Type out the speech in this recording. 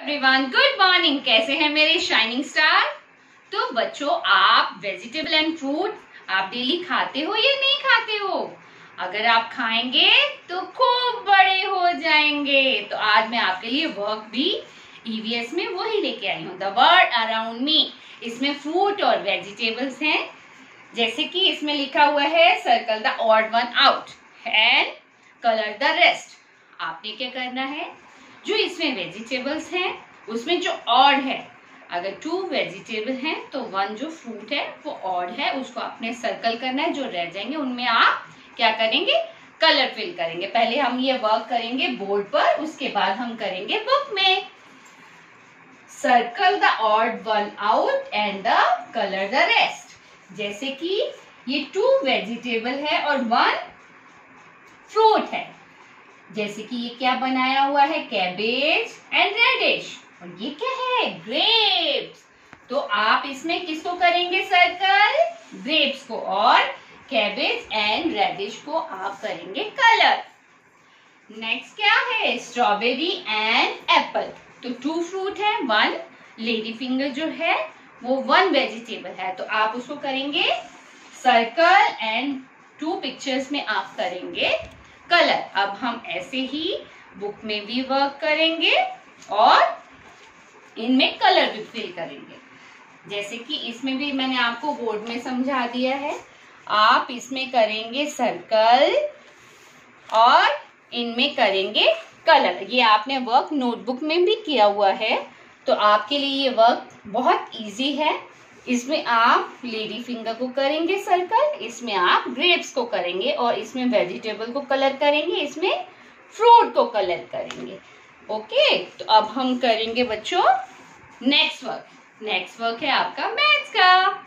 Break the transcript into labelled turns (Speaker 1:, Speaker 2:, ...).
Speaker 1: Everyone, good morning. कैसे हैं मेरे शाइनिंग स्टार? तो बच्चों, आप वेजिटेबल एंड फ्रूट आप डेली खाते हो या नहीं खाते हो? अगर आप खाएंगे तो खूब बड़े हो जाएंगे। तो आज मैं आपके लिए वर्क भी ईवीएस में वही लेके आई हूँ, द वर्ल्ड अराउंड मी। इसमें फ्रूट और वेजिटेबल्स हैं। जैसे कि इसमें लिखा हुआ है circle the odd one out and colour the rest. आपने क्या करना है, जो इसमें वेजिटेबल्स हैं उसमें जो ऑड है, अगर 2 वेजिटेबल हैं तो 1 जो फ्रूट है वो ऑड है, उसको आपने सर्कल करना है। जो रह जाएंगे उनमें आप क्या करेंगे, कलर फिल करेंगे। पहले हम ये वर्क करेंगे बोर्ड पर, उसके बाद हम करेंगे बुक में। Circle the odd one out and the colour the rest. जैसे कि ये 2 वेजिटेबल है और 1 फ्रूट है। जैसे कि ये क्या बनाया हुआ है, कैबेज एंड रेडिश। और ये क्या है, ग्रेप्स। तो आप इसमें किसको करेंगे सर्कल, ग्रेप्स को, और कैबेज एंड रेडिश को आप करेंगे कलर। नेक्स्ट क्या है, स्ट्रॉबेरी एंड एप्पल। तो 2 फ्रूट है, 1 लेडी फिंगर जो है वो 1 वेजिटेबल है। तो आप उसको करेंगे सर्कल एंड 2 पिक्चर्स में आप करेंगे कलर। अब हम ऐसे ही बुक में भी वर्क करेंगे और इनमें कलर भी फिल करेंगे। जैसे कि इसमें भी मैंने आपको बोर्ड में समझा दिया है। आप इसमें करेंगे सर्कल और इनमें करेंगे कलर। ये आपने वर्क नोटबुक में भी किया हुआ है, तो आपके लिए ये वर्क बहुत इजी है। इसमें आप लेडी फिंगर को करेंगे सर्कल, इसमें आप ग्रेप्स को करेंगे, और इसमें वेजिटेबल को कलर करेंगे, इसमें फ्रूट को कलर करेंगे। ओके, तो अब हम करेंगे बच्चों नेक्स्ट वर्क। नेक्स्ट वर्क है आपका मैथ्स का।